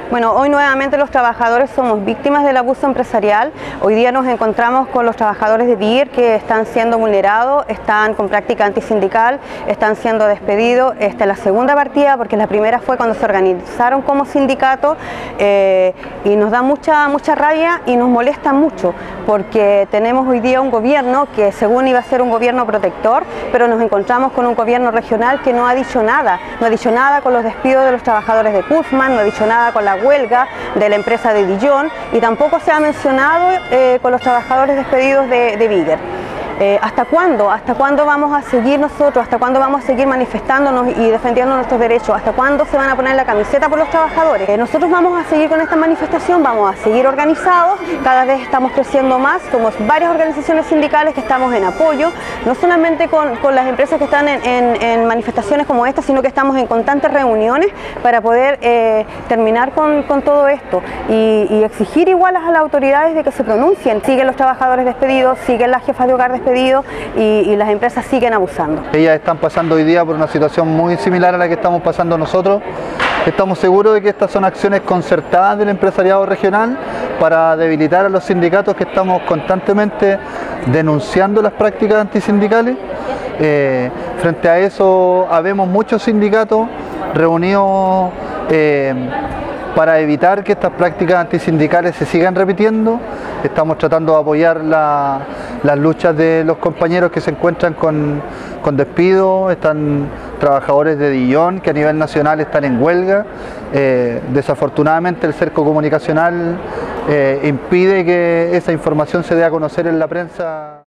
Bueno, hoy nuevamente los trabajadores somos víctimas del abuso empresarial. Hoy día nos encontramos con los trabajadores de Bigger que están siendo vulnerados, están con práctica antisindical, están siendo despedidos. Esta es la segunda partida porque la primera fue cuando se organizaron como sindicato y nos da mucha rabia y nos molesta mucho porque tenemos hoy día un gobierno que según iba a ser un gobierno protector, pero nos encontramos con un gobierno regional que no ha dicho nada con los despidos de los trabajadores de Kuzman, no ha dicho nada con la huelga de la empresa de Dillon y tampoco se ha mencionado con los trabajadores despedidos de Bigger. ¿Hasta cuándo? ¿Hasta cuándo vamos a seguir nosotros? ¿Hasta cuándo vamos a seguir manifestándonos y defendiendo nuestros derechos? ¿Hasta cuándo se van a poner la camiseta por los trabajadores? Nosotros vamos a seguir con esta manifestación, vamos a seguir organizados, cada vez estamos creciendo más, somos varias organizaciones sindicales que estamos en apoyo, no solamente con las empresas que están en manifestaciones como esta, sino que estamos en constantes reuniones para poder terminar con todo esto y exigir igual a las autoridades de que se pronuncien. Siguen los trabajadores despedidos, siguen las jefas de hogar despedidos y las empresas siguen abusando. Ellas están pasando hoy día por una situación muy similar a la que estamos pasando nosotros. Estamos seguros de que estas son acciones concertadas del empresariado regional para debilitar a los sindicatos que estamos constantemente denunciando las prácticas antisindicales. Frente a eso, habemos muchos sindicatos reunidos para evitar que estas prácticas antisindicales se sigan repitiendo. Estamos tratando de apoyar las luchas de los compañeros que se encuentran con despido. Están trabajadores de Dillon que a nivel nacional están en huelga. Desafortunadamente el cerco comunicacional impide que esa información se dé a conocer en la prensa.